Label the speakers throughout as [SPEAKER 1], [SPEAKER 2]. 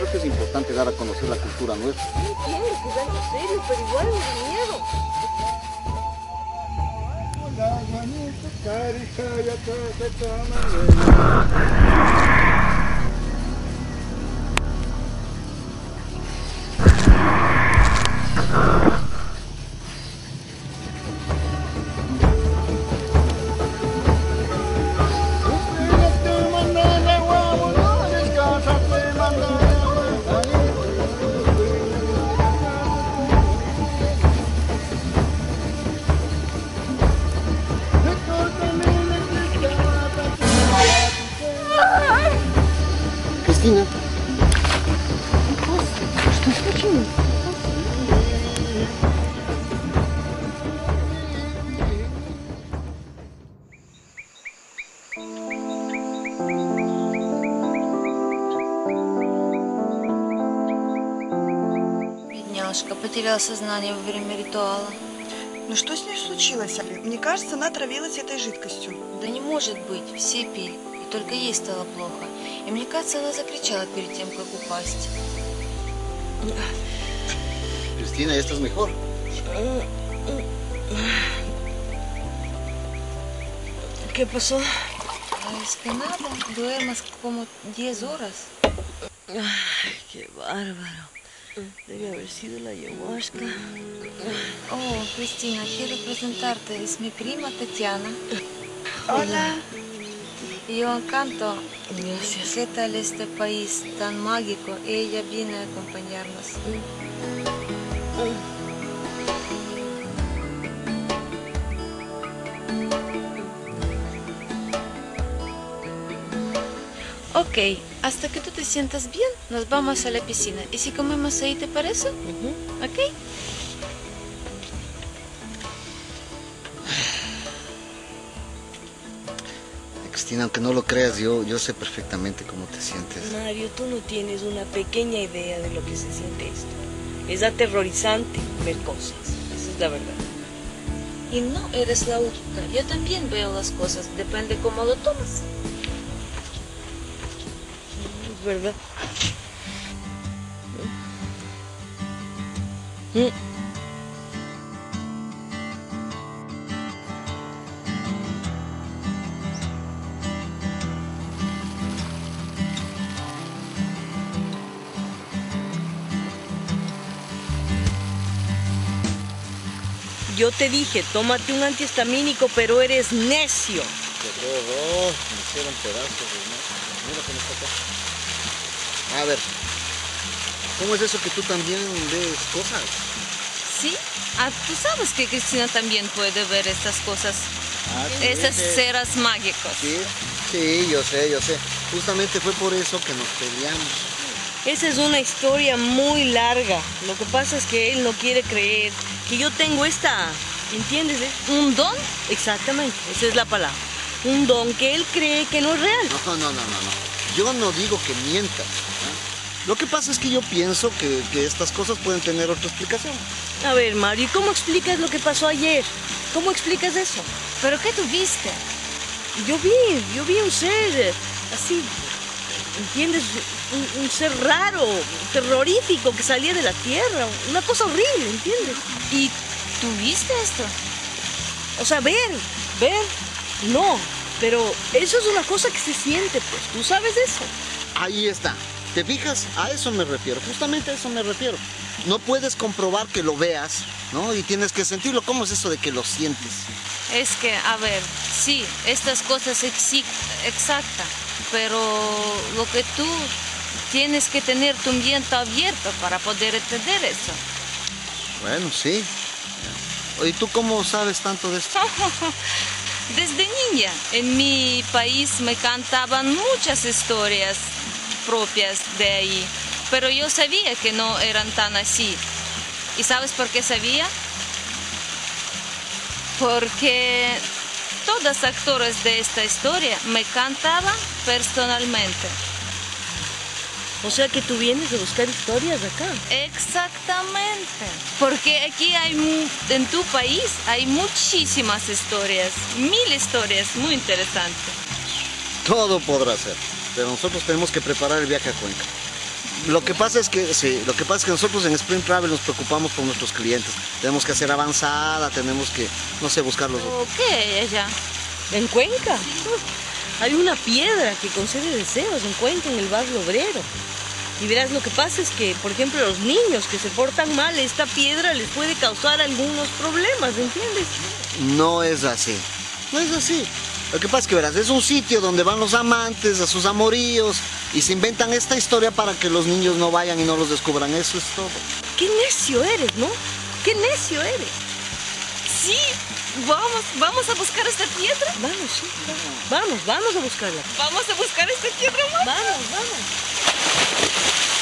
[SPEAKER 1] que es importante dar a conocer la cultura nuestra.
[SPEAKER 2] Sí, entiendo que es algo serio, pero igual me da miedo.
[SPEAKER 1] Cristina.
[SPEAKER 2] Что случилось?
[SPEAKER 3] Бедняжка, потеряла сознание во время ритуала.
[SPEAKER 4] Ну что с ней случилось? Мне кажется, она отравилась этой жидкостью.
[SPEAKER 3] Да не может быть, все пили, и только ей стало плохо. И мне кажется, она закричала перед тем, как упасть.
[SPEAKER 1] Cristina, ¿ya estás mejor?
[SPEAKER 4] ¿Qué pasó?
[SPEAKER 3] Es que nada, duermas como 10 horas.
[SPEAKER 4] Ay, qué bárbaro. Debe haber sido la ayahuasca.
[SPEAKER 3] Oh, Cristina, quiero presentarte. Es mi prima Tatiana.
[SPEAKER 4] Hola.
[SPEAKER 3] Yo canto.
[SPEAKER 4] Gracias.
[SPEAKER 3] ¿Qué tal este país tan mágico? Ella viene a acompañarnos. Ok, hasta que tú te sientas bien, nos vamos a la piscina. ¿Y si comemos ahí, te parece? Ok.
[SPEAKER 1] Cristina, aunque no lo creas, yo sé perfectamente cómo te sientes.
[SPEAKER 5] Mario, tú no tienes una pequeña idea de lo que se siente esto. Es aterrorizante ver cosas, esa es la verdad.
[SPEAKER 3] Y no eres la única. Yo también veo las cosas, depende cómo lo tomas.
[SPEAKER 5] Es verdad. Yo te dije, tómate un antihistamínico, pero eres necio.
[SPEAKER 1] Me hicieron pedazos, ¿no? Mira cómo está acá. A ver, ¿cómo es eso que tú también ves cosas?
[SPEAKER 3] Sí, tú sabes que Cristina también puede ver estas cosas,
[SPEAKER 1] Sí,
[SPEAKER 3] esas
[SPEAKER 1] sí.
[SPEAKER 3] ceras mágicos.
[SPEAKER 1] Sí, yo sé. Justamente fue por eso que nos peleamos.
[SPEAKER 5] Esa es una historia muy larga. Lo que pasa es que él no quiere creer que yo tengo esta, ¿entiendes?
[SPEAKER 3] ¿Un don?
[SPEAKER 5] Exactamente, esa es la palabra. Un don que él cree que no es real.
[SPEAKER 1] No. Yo no digo que mientas. Lo que pasa es que yo pienso que estas cosas pueden tener otra explicación.
[SPEAKER 5] A ver, Mario, ¿y cómo explicas lo que pasó ayer? ¿Cómo explicas eso?
[SPEAKER 3] ¿Pero qué tuviste?
[SPEAKER 5] Yo vi un ser así, ¿entiendes? Un ser raro, terrorífico que salía de la tierra, una cosa horrible, ¿entiendes?
[SPEAKER 3] ¿Y tuviste esto?
[SPEAKER 5] O sea, ver, no, pero eso es una cosa que se siente, pues, ¿tú sabes eso?
[SPEAKER 1] Ahí está. ¿Te fijas? A eso me refiero. Justamente a eso me refiero. No puedes comprobar que lo veas, ¿no? Y tienes que sentirlo. ¿Cómo es eso de que lo sientes?
[SPEAKER 3] Es que, a ver, sí, estas cosas exactas, pero lo que tú tienes que tener tu mente abierto para poder entender eso.
[SPEAKER 1] Bueno, sí. ¿Y tú cómo sabes tanto de esto?
[SPEAKER 3] Desde niña, en mi país me cantaban muchas historias propias de ahí, pero yo sabía que no eran tan así. ¿Y sabes por qué sabía? Porque todos los actores de esta historia me cantaban personalmente.
[SPEAKER 5] O sea que tú vienes a buscar historias acá.
[SPEAKER 3] Exactamente, porque aquí en tu país hay muchísimas historias, 1000 historias muy interesantes.
[SPEAKER 1] Todo podrá ser. Pero nosotros tenemos que preparar el viaje a Cuenca. Lo que pasa es que sí, lo que pasa es que nosotros en Sprint Travel nos preocupamos por nuestros clientes. Tenemos que hacer avanzada, tenemos que, no sé, buscar los...
[SPEAKER 3] ¿Qué hay allá?
[SPEAKER 5] ¿En Cuenca? Hay una piedra que concede deseos en Cuenca, en el barrio obrero. Y verás, lo que pasa es que, por ejemplo, los niños que se portan mal, esta piedra les puede causar algunos problemas, ¿entiendes?
[SPEAKER 1] No es así, no es así. Lo que pasa es que, verás, es un sitio donde van los amantes a sus amoríos y se inventan esta historia para que los niños no vayan y no los descubran. Eso es todo.
[SPEAKER 5] ¡Qué necio eres!, ¿no? ¡Qué necio eres!
[SPEAKER 3] Sí, vamos a buscar esta piedra.
[SPEAKER 5] Vamos, sí, vamos a buscarla.
[SPEAKER 3] Vamos a buscar esta piedra, mamá.
[SPEAKER 5] Vamos.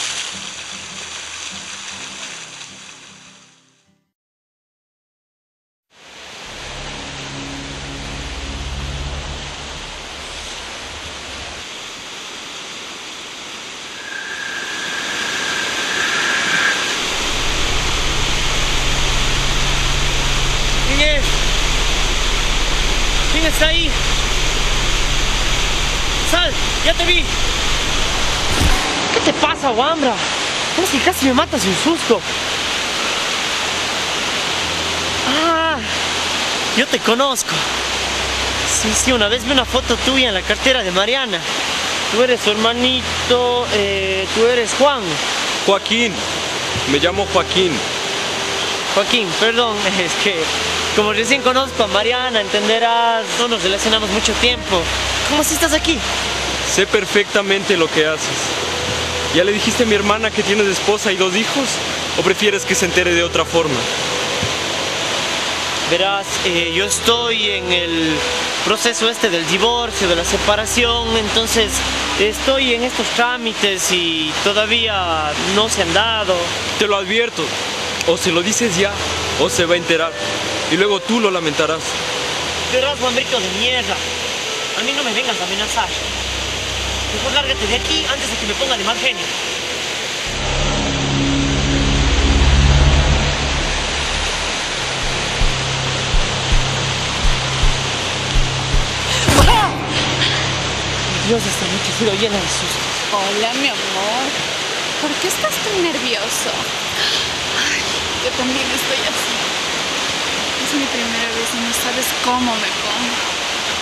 [SPEAKER 6] ¿Quién está ahí? ¡Sal! ¡Ya te vi! ¿Qué te pasa, Wambra? Es que casi me matas sin susto. ¡Ah! Yo te conozco. Sí, una vez vi una foto tuya en la cartera de Mariana. Tú eres su hermanito, tú eres Juan.
[SPEAKER 7] Joaquín, me llamo Joaquín.
[SPEAKER 6] Joaquín, perdón, es que como recién conozco a Mariana, entenderás, no nos relacionamos mucho tiempo. ¿Cómo si estás aquí?
[SPEAKER 7] Sé perfectamente lo que haces. ¿Ya le dijiste a mi hermana que tienes esposa y 2 hijos? ¿O prefieres que se entere de otra forma?
[SPEAKER 6] Verás, yo estoy en el proceso este del divorcio, de la separación, entonces estoy en estos trámites y todavía no se han dado.
[SPEAKER 7] Te lo advierto, o se lo dices ya, o se va a enterar. Y luego tú lo lamentarás.
[SPEAKER 6] Verás, Wambrito de mierda. A mí no me vengas a amenazar. Mejor lárgate de aquí antes de que me ponga de mal genio. ¡Ah! Dios, esta noche ha sido llena de sustos.
[SPEAKER 8] Hola, mi amor. ¿Por qué estás tan nervioso? Ay, yo también estoy así. Es mi primera vez y no sabes cómo me pongo.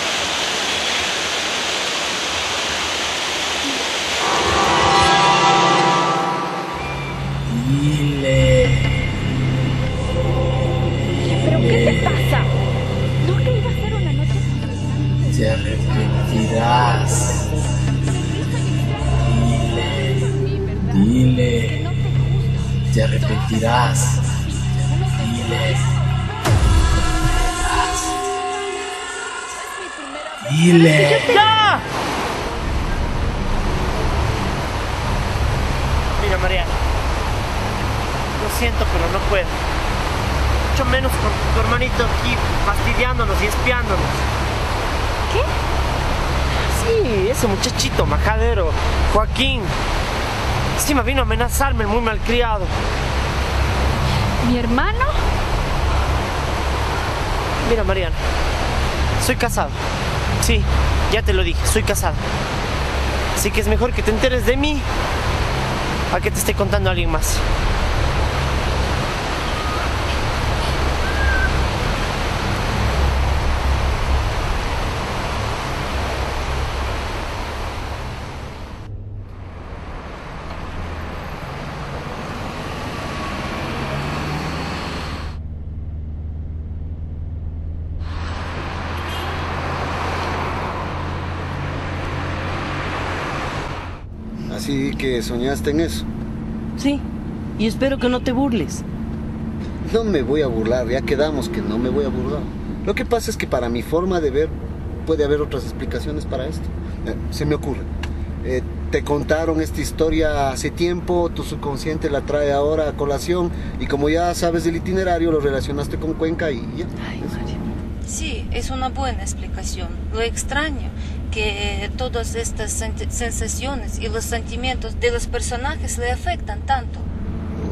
[SPEAKER 2] ¿Pero qué te pasa? ¿No que iba a ser una noche interesante?
[SPEAKER 9] Te arrepentirás. Dile. Te arrepentirás. Dile. Dile.
[SPEAKER 6] ¡Ya! Mira, Mariana. Lo siento, pero no puedo. Mucho menos con tu hermanito aquí fastidiándonos y espiándonos. ¿Qué? Sí, ese muchachito majadero, Joaquín. Encima vino a amenazarme, el muy malcriado.
[SPEAKER 8] ¿Mi hermano?
[SPEAKER 6] Mira, Mariana, soy casado. Sí, ya te lo dije, soy casado. Así que es mejor que te enteres de mí a que te esté contando a alguien más.
[SPEAKER 1] Así que soñaste en eso.
[SPEAKER 5] Sí, y espero que no te burles.
[SPEAKER 1] No me voy a burlar, ya quedamos que no me voy a burlar. Lo que pasa es que para mi forma de ver puede haber otras explicaciones para esto. Se me ocurre. Te contaron esta historia hace tiempo, tu subconsciente la trae ahora a colación y como ya sabes del itinerario lo relacionaste con Cuenca y ya.
[SPEAKER 5] Ay, María.
[SPEAKER 3] Sí, es una buena explicación. Lo extraño que todas estas sensaciones y los sentimientos de los personajes le afectan tanto.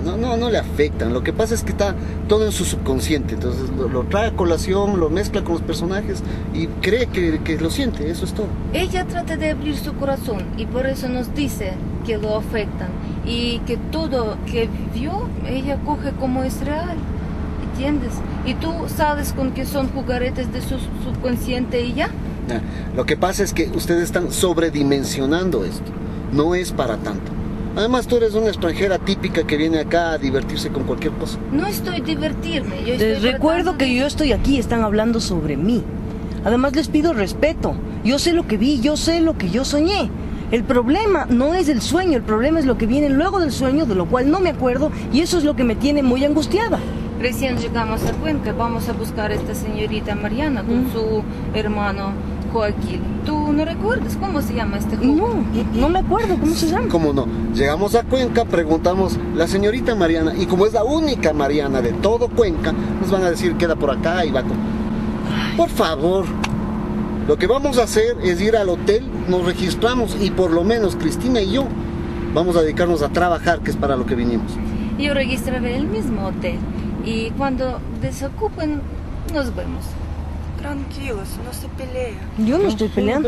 [SPEAKER 1] no le afectan. Lo que pasa es que está todo en su subconsciente. Entonces lo trae a colación, lo mezcla con los personajes y cree que lo siente, eso es todo.
[SPEAKER 3] Ella trata de abrir su corazón y por eso nos dice que lo afectan y que todo que vivió ella coge como es real, ¿entiendes? Y tú sales con que son juguetes de su subconsciente y ya.
[SPEAKER 1] Lo que pasa es que ustedes están sobredimensionando esto, no es para tanto. Además tú eres una extranjera típica que viene acá a divertirse con cualquier cosa.
[SPEAKER 3] No estoy divertirme, yo
[SPEAKER 5] Les recuerdo que yo estoy aquí, están hablando sobre mí. Además les pido respeto. Yo sé lo que vi, yo sé lo que yo soñé. El problema no es el sueño, el problema es lo que viene luego del sueño, de lo cual no me acuerdo, y eso es lo que me tiene muy angustiada.
[SPEAKER 3] Recién llegamos a Cuenca, vamos a buscar a esta señorita Mariana con su hermano Joaquín. ¿Tú no recuerdas cómo se llama este joven?
[SPEAKER 5] No me acuerdo cómo se llama.
[SPEAKER 1] ¿Cómo no? Llegamos a Cuenca, preguntamos la señorita Mariana, y como es la única Mariana de todo Cuenca, nos van a decir queda por acá y va con... Por favor, lo que vamos a hacer es ir al hotel, nos registramos y por lo menos Cristina y yo vamos a dedicarnos a trabajar, que es para lo que vinimos.
[SPEAKER 3] Yo registraré el mismo hotel y cuando desocupen nos vemos.
[SPEAKER 4] Tranquilos, no se peleen.
[SPEAKER 5] Yo no estoy peleando.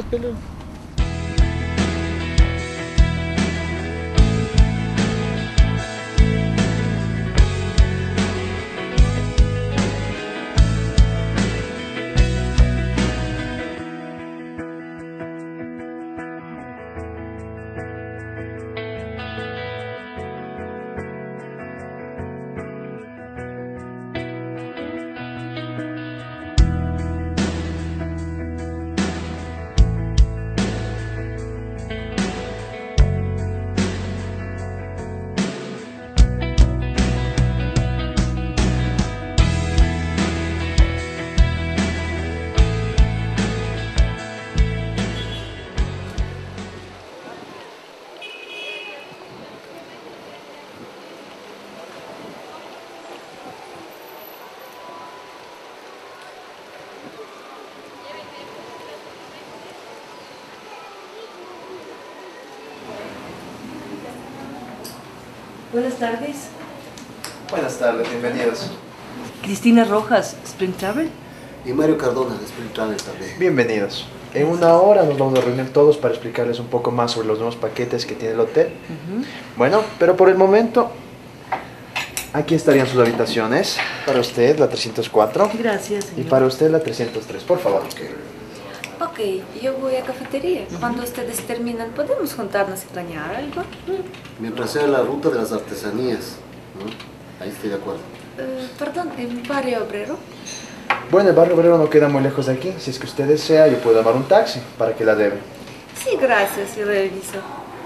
[SPEAKER 10] Buenas tardes.
[SPEAKER 11] Buenas tardes, bienvenidos.
[SPEAKER 10] Cristina Rojas, Spring Travel.
[SPEAKER 1] Y Mario Cardona, de Spring Travel también.
[SPEAKER 11] Bienvenidos. En una hora nos vamos a reunir todos para explicarles un poco más sobre los nuevos paquetes que tiene el hotel. Bueno, pero por el momento, aquí estarían sus habitaciones. Para usted, la 304.
[SPEAKER 10] Gracias, señor.
[SPEAKER 11] Y para usted, la 303, por favor.
[SPEAKER 12] Ok, yo voy a cafetería. Cuando ustedes terminan, ¿podemos juntarnos y planear algo?
[SPEAKER 1] Mientras sea la ruta de las artesanías, ¿no? Ahí estoy de acuerdo.
[SPEAKER 12] Perdón, ¿en Barrio Obrero?
[SPEAKER 11] Bueno, el barrio obrero no queda muy lejos de aquí. Si es que usted desea, yo puedo llamar un taxi para que la lleve.
[SPEAKER 12] Sí, gracias, yo reviso.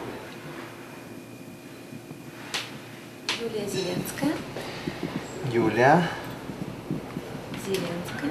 [SPEAKER 12] Julia Zilenska.
[SPEAKER 11] Julia.
[SPEAKER 12] Zilenska.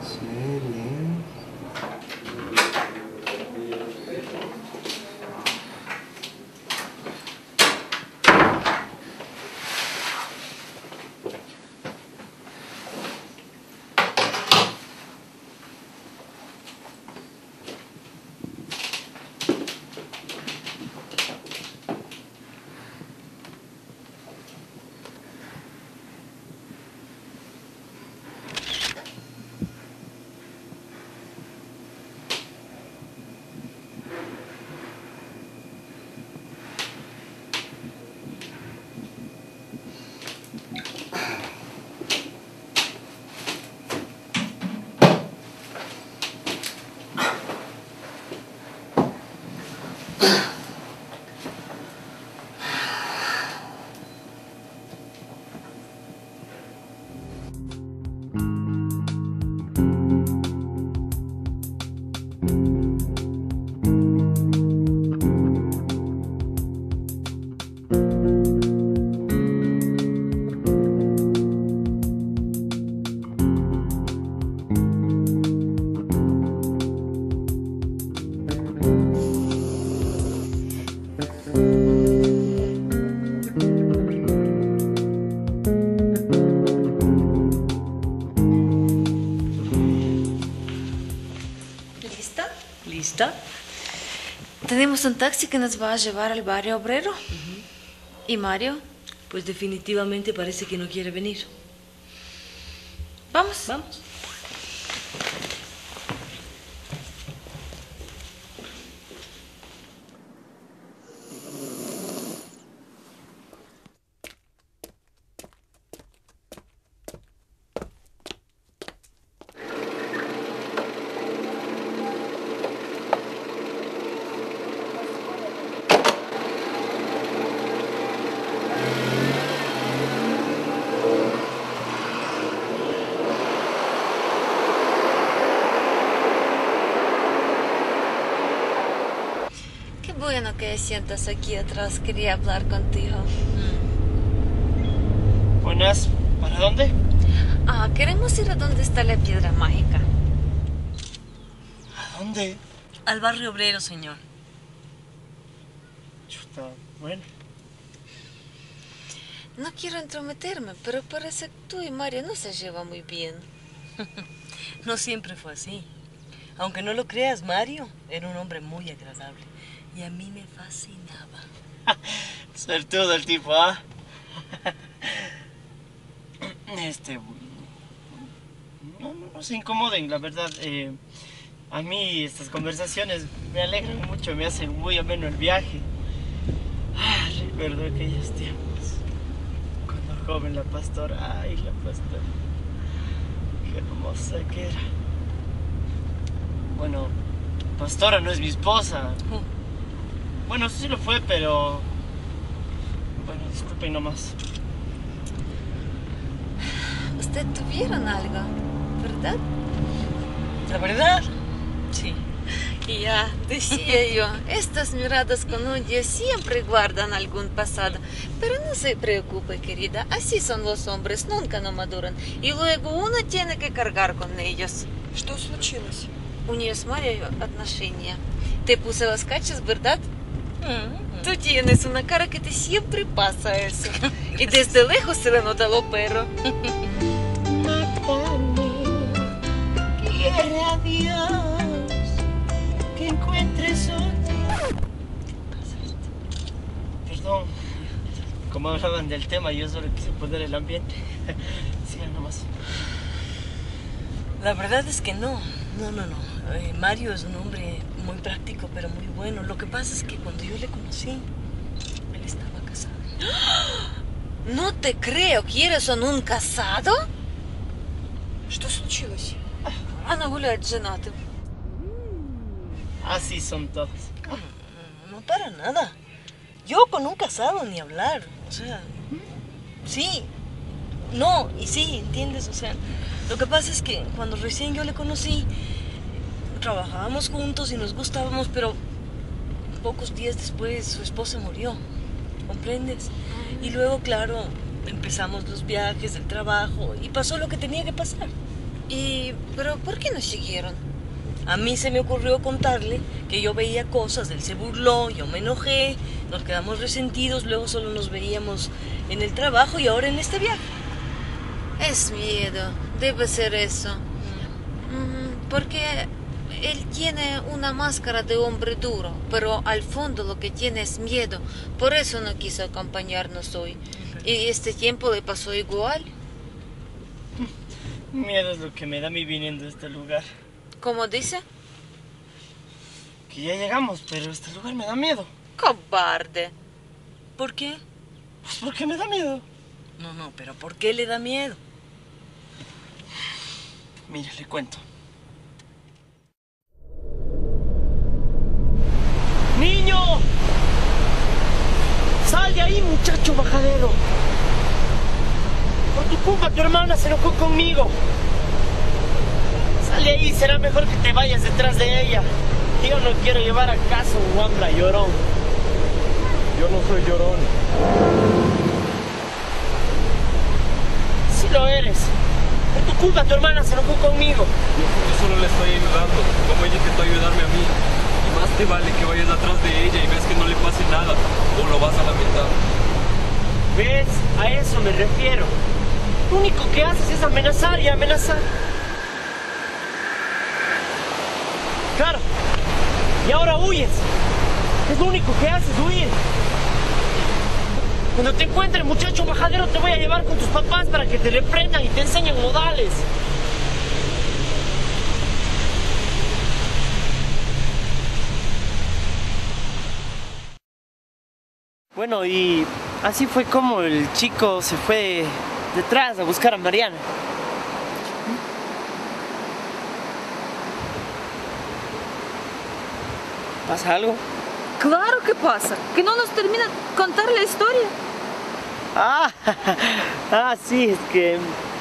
[SPEAKER 12] ¿Lista? Tenemos un taxi que nos va a llevar al Barrio Obrero. ¿Y Mario?
[SPEAKER 5] pues definitivamente parece que no quiere venir.
[SPEAKER 12] Vamos.
[SPEAKER 5] Vamos.
[SPEAKER 12] Bueno que sientas aquí atrás, quería hablar contigo.
[SPEAKER 6] Buenas, ¿para dónde?
[SPEAKER 12] Queremos ir a donde está la piedra mágica.
[SPEAKER 6] ¿A dónde?
[SPEAKER 5] Al barrio obrero, señor.
[SPEAKER 6] Chuta, bueno.
[SPEAKER 12] No quiero entrometerme, pero parece que tú y Mario no se llevan muy bien.
[SPEAKER 5] No siempre fue así. Aunque no lo creas, Mario era un hombre muy agradable. Y a mí me fascinaba.
[SPEAKER 6] Suertudo el tipo, ¿ah? No se incomoden, la verdad. A mí estas conversaciones me alegran mucho, me hacen muy ameno el viaje. Recuerdo aquellos tiempos. Cuando joven la pastora, ay, la pastora. Qué hermosa que era. Bueno, pastora no es mi esposa. Bueno, sí lo fue, pero... Bueno, disculpen nomás.
[SPEAKER 12] Usted tuvieron algo, ¿verdad?
[SPEAKER 5] ¿La verdad? Sí.
[SPEAKER 12] Y ya, decía yo, estas miradas con odio siempre guardan algún pasado. Pero no se preocupe, querida, así son los hombres, nunca no maduran. Y luego uno tiene que cargar con ellos.
[SPEAKER 4] Что случилось?
[SPEAKER 12] У нее с Марией отношения. Te puse los cachos, ¿verdad? Tú tienes una cara que te siempre pasa eso. Y desde lejos se le nota lo perro.
[SPEAKER 6] Quiere a Dios que encuentres otro. Perdón, como hablaban del tema, yo solo quise poner el ambiente. Sigan nomás.
[SPEAKER 5] La verdad es que no. Mario es un hombre muy práctico, pero muy bueno. Lo que pasa es que cuando yo le conocí, él estaba casado.
[SPEAKER 12] No te creo. ¿Quieres son un casado?
[SPEAKER 4] Что случилось?
[SPEAKER 12] Она гуляет с женатым.
[SPEAKER 6] Así son todos.
[SPEAKER 5] No, para nada. Yo con un casado ni hablar. O sea, sí, no y sí, ¿entiendes? O sea, lo que pasa es que cuando recién yo le conocí, trabajábamos juntos y nos gustábamos, pero pocos días después su esposa murió, ¿comprendes? Y luego, claro, empezamos los viajes, el trabajo, y pasó lo que tenía que pasar.
[SPEAKER 12] ¿Pero por qué no siguieron?
[SPEAKER 5] A mí se me ocurrió contarle que yo veía cosas, él se burló, yo me enojé, nos quedamos resentidos, luego solo nos veíamos en el trabajo y ahora en este viaje.
[SPEAKER 12] Es miedo, debe ser eso. Porque él tiene una máscara de hombre duro, pero al fondo lo que tiene es miedo. Por eso no quiso acompañarnos hoy. Y este tiempo le pasó igual.
[SPEAKER 6] Miedo es lo que me da a mí viniendo a este lugar.
[SPEAKER 12] ¿Cómo dice?
[SPEAKER 6] Que ya llegamos, pero este lugar me da miedo.
[SPEAKER 12] Cobarde.
[SPEAKER 5] ¿Por qué?
[SPEAKER 6] Pues porque me da miedo.
[SPEAKER 5] No, pero ¿por qué le da miedo?
[SPEAKER 6] Mira, le cuento. ¡Niño! ¡Sal de ahí, muchacho majadero! Por tu culpa tu hermana se enojó conmigo. Sal de ahí, será mejor que te vayas detrás de ella. Yo no quiero llevar a casa un guambra llorón.
[SPEAKER 7] Yo no soy llorón.
[SPEAKER 6] Sí lo eres. Por tu culpa tu hermana se enojó conmigo.
[SPEAKER 7] Yo solo le estoy ayudando, como ella intentó ayudarme a mí. Y más te vale que vayas atrás de ella y ves que no le pase nada, o lo vas a lamentar.
[SPEAKER 6] ¿Ves? A eso me refiero. Lo único que haces es amenazar y amenazar. Claro. Y ahora huyes. Es lo único que haces, huir. Cuando te encuentre, muchacho majadero, te voy a llevar con tus papás para que te reprendan y te enseñen modales. Bueno, y así fue como el chico se fue detrás a buscar a Mariana. ¿Pasa algo?
[SPEAKER 3] Claro que pasa, que no nos termina de contar la historia.
[SPEAKER 6] Sí, es que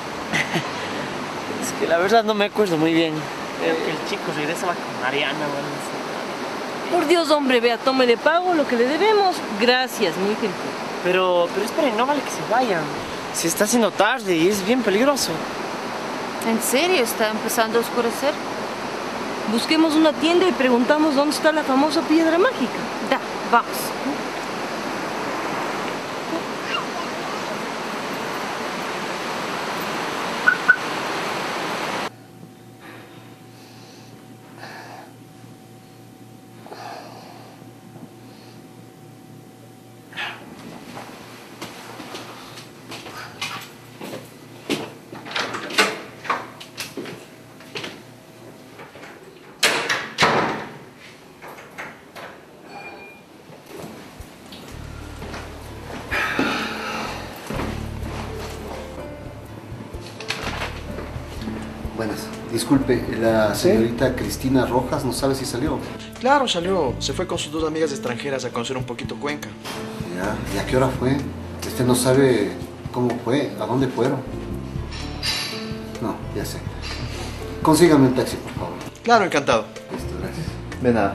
[SPEAKER 6] la verdad no me acuerdo muy bien. Creo que el chico regresaba con Mariana,
[SPEAKER 5] Por Dios, hombre, vea, tome, le pago lo que le debemos. Gracias, muy gentil.
[SPEAKER 6] Pero esperen, no vale que se vayan. Se está haciendo tarde y es bien peligroso.
[SPEAKER 3] ¿En serio está empezando a oscurecer?
[SPEAKER 5] Busquemos una tienda y preguntamos dónde está la famosa piedra mágica.
[SPEAKER 3] Da, vamos.
[SPEAKER 1] Buenas. Disculpe, la señorita Cristina Rojas no sabe si salió.
[SPEAKER 11] Claro, salió. Se fue con sus 2 amigas extranjeras a conocer un poquito Cuenca.
[SPEAKER 1] Ya, ¿y a qué hora fue? No sabe cómo fue, a dónde fueron. No, ya sé. Consígame un taxi, por favor.
[SPEAKER 11] Claro, encantado.
[SPEAKER 1] Listo, gracias.
[SPEAKER 11] De nada.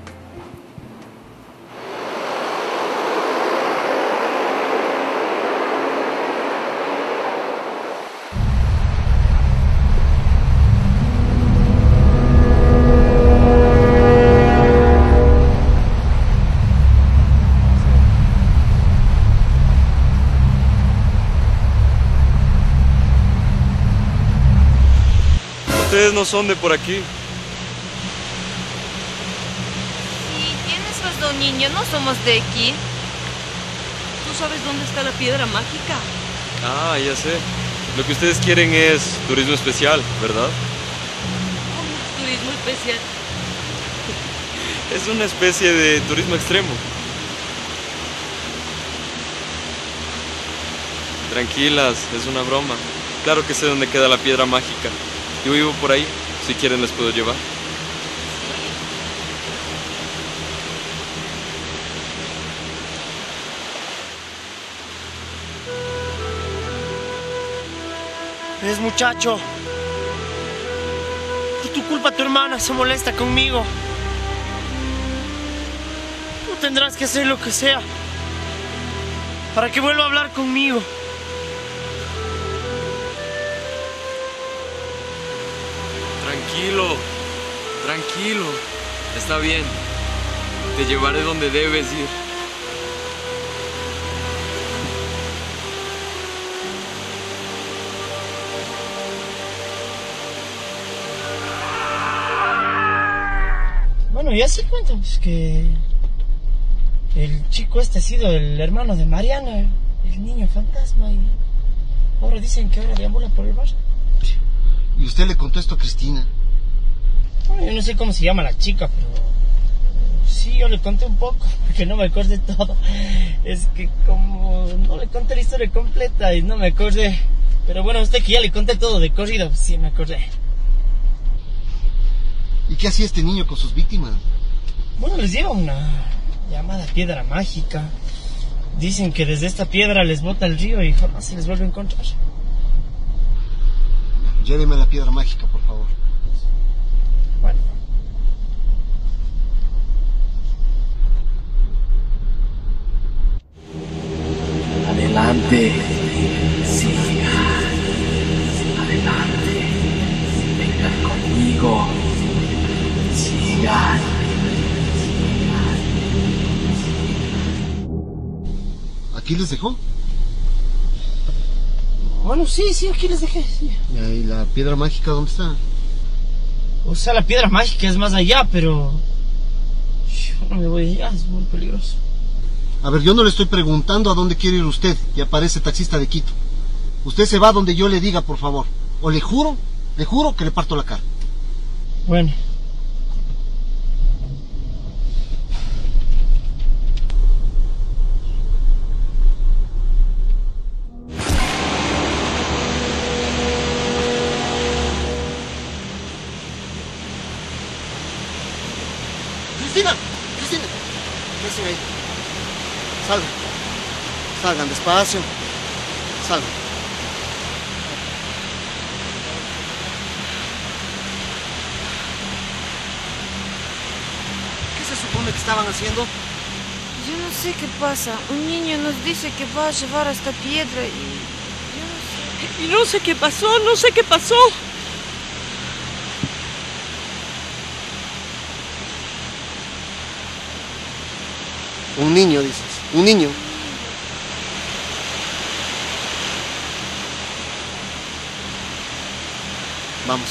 [SPEAKER 7] Ustedes no son de por aquí.
[SPEAKER 3] Sí, tienes razón, niño, no somos de aquí.
[SPEAKER 5] ¿Tú sabes dónde está la piedra mágica?
[SPEAKER 7] Ah, ya sé. Lo que ustedes quieren es turismo especial, ¿verdad?
[SPEAKER 5] Turismo especial.
[SPEAKER 7] Es una especie de turismo extremo. Tranquilas, es una broma. Claro que sé dónde queda la piedra mágica. Yo vivo por ahí. Si quieren les puedo llevar.
[SPEAKER 6] ¿Ves, muchacho? Por tu culpa tu hermana se molesta conmigo. Tú tendrás que hacer lo que sea para que vuelva a hablar conmigo.
[SPEAKER 7] Tranquilo, tranquilo. Está bien. Te llevaré donde debes ir.
[SPEAKER 6] Bueno, ya se cuenta pues, que el chico este ha sido el hermano de Mariana, el niño fantasma, y ahora dicen que ahora deambula por el barrio.
[SPEAKER 1] ¿Y usted le contó esto a Cristina?
[SPEAKER 6] Bueno, yo no sé cómo se llama la chica, pero sí, yo le conté un poco, porque no me acordé todo. Es que como no le conté la historia completa y no me acordé. Pero bueno, a usted que ya le conté todo de corrido, pues sí me acordé.
[SPEAKER 1] ¿Y qué hacía este niño con sus víctimas?
[SPEAKER 6] Bueno, les lleva una llamada piedra mágica. Dicen que desde esta piedra les bota el río y jamás se les vuelve a encontrar.
[SPEAKER 1] Lléveme a la piedra mágica, por favor.
[SPEAKER 6] Bueno.
[SPEAKER 9] Adelante, siga. Adelante, vengan conmigo. Sigan.
[SPEAKER 1] ¿Aquí les dejó?
[SPEAKER 6] Bueno, sí, aquí les dejé. Sí.
[SPEAKER 1] ¿Y la piedra mágica dónde está?
[SPEAKER 6] O sea, la piedra mágica es más allá, pero yo no me voy allá, es muy peligroso.
[SPEAKER 1] A ver, yo no le estoy preguntando a dónde quiere ir usted y aparece taxista de Quito. Usted se va donde yo le diga, por favor. O le juro que le parto la cara.
[SPEAKER 6] Bueno.
[SPEAKER 1] Cristina, ¿qué hacen ahí? Salgan despacio, salgan. ¿Qué se supone que estaban haciendo?
[SPEAKER 12] Yo no sé qué pasa. Un niño nos dice que va a llevar a esta piedra y...
[SPEAKER 5] Y no sé qué pasó, no sé qué pasó.
[SPEAKER 1] Un niño, dices. Un niño. Vamos.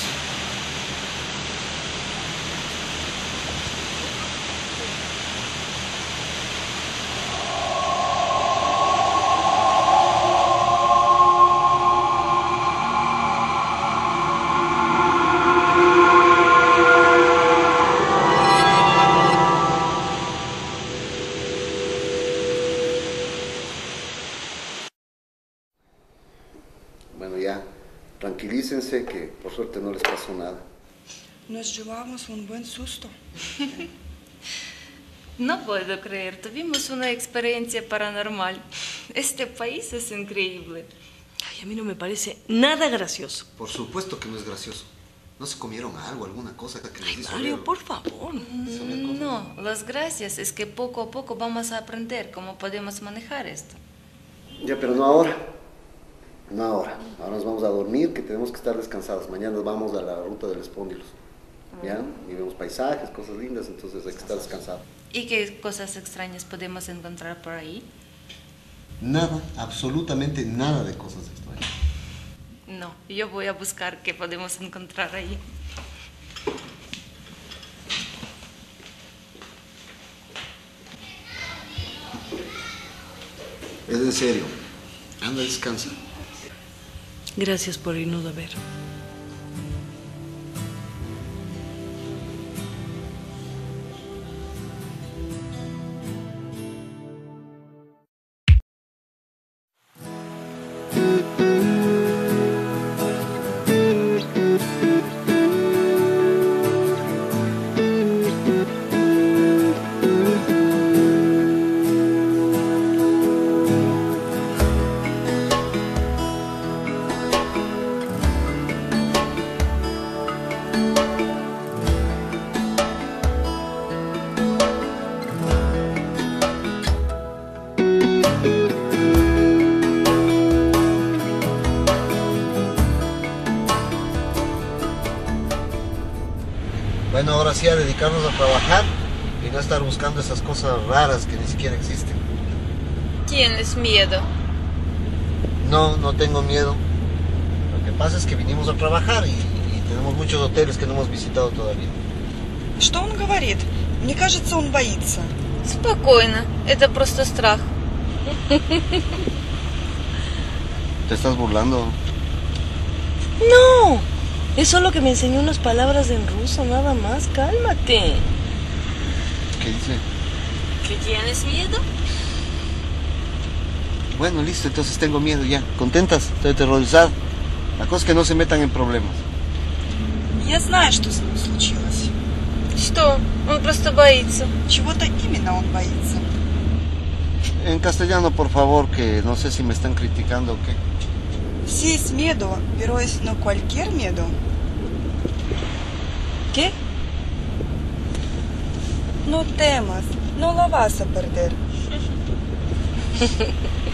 [SPEAKER 1] Bueno, ya, tranquilícense que por suerte no les pasó nada.
[SPEAKER 13] Nos llevamos un buen susto.
[SPEAKER 3] No puedo creer, tuvimos una experiencia paranormal. Este país es increíble.
[SPEAKER 5] Ay, a mí no me parece nada gracioso.
[SPEAKER 1] Por supuesto que no es gracioso. ¿No se comieron algo, alguna cosa que les hizo
[SPEAKER 5] Mario,
[SPEAKER 1] ver?
[SPEAKER 5] por favor.
[SPEAKER 3] No, las gracias es que poco a poco vamos a aprender cómo podemos manejar esto.
[SPEAKER 1] Ya, pero no ahora. No ahora. Ahora nos vamos a dormir, que tenemos que estar descansados. Mañana vamos a la ruta del Espóndilos. ¿Ya? Y vemos paisajes, cosas lindas, entonces hay que estar descansados.
[SPEAKER 3] ¿Y qué cosas extrañas podemos encontrar por ahí?
[SPEAKER 1] Nada, absolutamente nada de cosas extrañas.
[SPEAKER 3] No, yo voy a buscar qué podemos encontrar ahí.
[SPEAKER 1] Es en serio. Anda, descansa.
[SPEAKER 5] Gracias por irnos a ver.
[SPEAKER 1] Bueno, ahora sí a dedicarnos a trabajar y no estar buscando esas cosas raras que ni siquiera existen.
[SPEAKER 3] ¿Tienes miedo?
[SPEAKER 1] No, no tengo miedo. Lo que pasa es que vinimos a trabajar y tenemos muchos hoteles que no hemos visitado todavía.
[SPEAKER 13] Что он говорит? Мне кажется, он боится.
[SPEAKER 3] Спокойно, это просто страх.
[SPEAKER 1] ¿Te estás burlando?
[SPEAKER 5] No, es solo que me enseñó unas palabras en ruso, nada más. Cálmate.
[SPEAKER 1] ¿Qué dice?
[SPEAKER 3] ¿Que tienes miedo?
[SPEAKER 1] Bueno, listo, entonces tengo miedo ya. ¿Contentas? Estoy aterrorizada. La cosa es que no se metan en problemas.
[SPEAKER 13] Я знаю, что с ним случилось.
[SPEAKER 3] Что? Он просто боится.
[SPEAKER 13] Чего-то именно он боится.
[SPEAKER 1] En castellano, por favor, que no sé si me están criticando o qué.
[SPEAKER 13] Все es miedo, pero es no cualquier miedo.
[SPEAKER 5] ¿Qué?
[SPEAKER 13] No temas, no lo vas a perder.